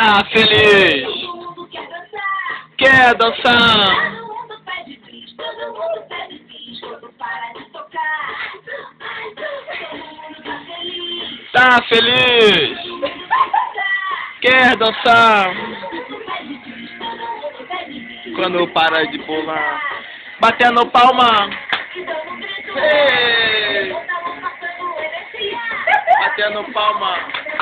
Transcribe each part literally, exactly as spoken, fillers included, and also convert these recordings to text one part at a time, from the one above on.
Tá feliz? Quer dançar? Tá feliz? Quer dançar? Quando para de pular, batendo palma. Ei! Batendo palma.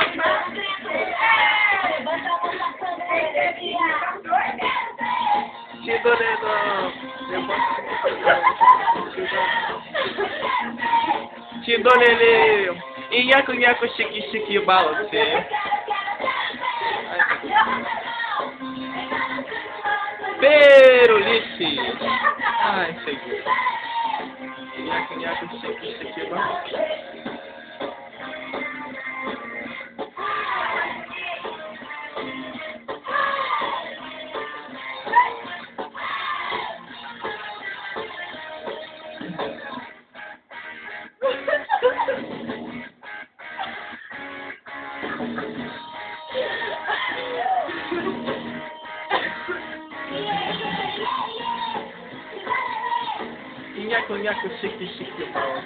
Tindolelão. Tindolele. Inhaco, inhaco, chique, chique, balance. Perulice. Ai, segui. Inhaco, inhaco, chique, chique, balance. Nhaco, nhaco, chique, chique, balance.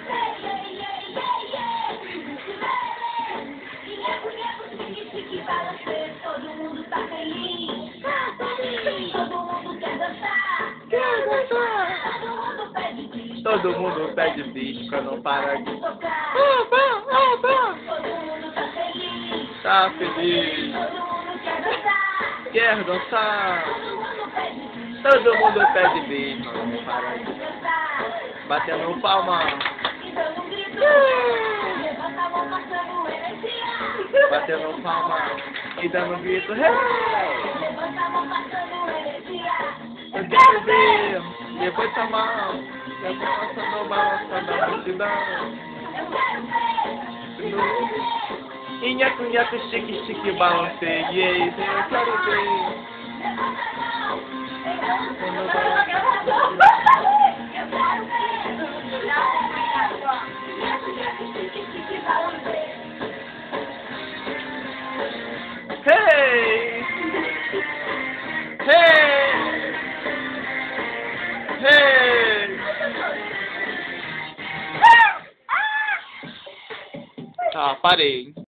Todo mundo tá feliz. Todo mundo quer dançar. Quer dançar. Todo mundo pede bis. Todo mundo pede bis pra não parar de tocar. Todo mundo tá feliz. Tá feliz? Todo mundo quer dançar. Quer dançar? Todo mundo pede bis. Todo mundo pede bis pra não parar de Dançar. batendo palma. E dando um grito. Levanta a mão passando energia. Batendo palma e dando grito. Hey! Levanta a mão passando energia. Eu quero ver, depois tá mal. Já tô passando balançando a multidão. Inhaco, inhaco, chique, chique, balancei. E aí, eu quero ver. Hey! Hey! Hey! Tá, parei.